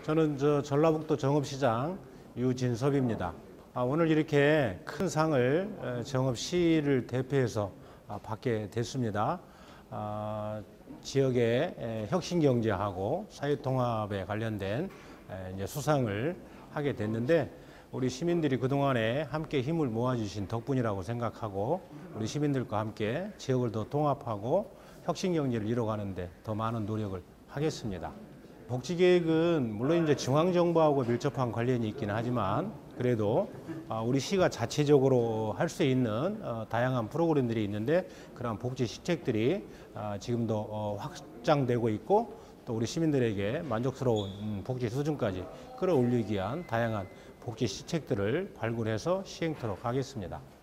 저는 전라북도 정읍시장 유진섭입니다. 오늘 이렇게 큰 상을 정읍시를 대표해서 받게 됐습니다. 지역의 혁신경제하고 사회통합에 관련된 이제 수상을 하게 됐는데, 우리 시민들이 그동안에 함께 힘을 모아주신 덕분이라고 생각하고, 우리 시민들과 함께 지역을 더 통합하고 혁신경제를 이뤄가는데 더 많은 노력을 하겠습니다. 복지계획은 물론 이제 중앙정부하고 밀접한 관련이 있긴 하지만, 그래도 우리 시가 자체적으로 할 수 있는 다양한 프로그램들이 있는데, 그런 복지 시책들이 지금도 확장되고 있고, 또 우리 시민들에게 만족스러운 복지 수준까지 끌어올리기 위한 다양한 복지 시책들을 발굴해서 시행토록 하겠습니다.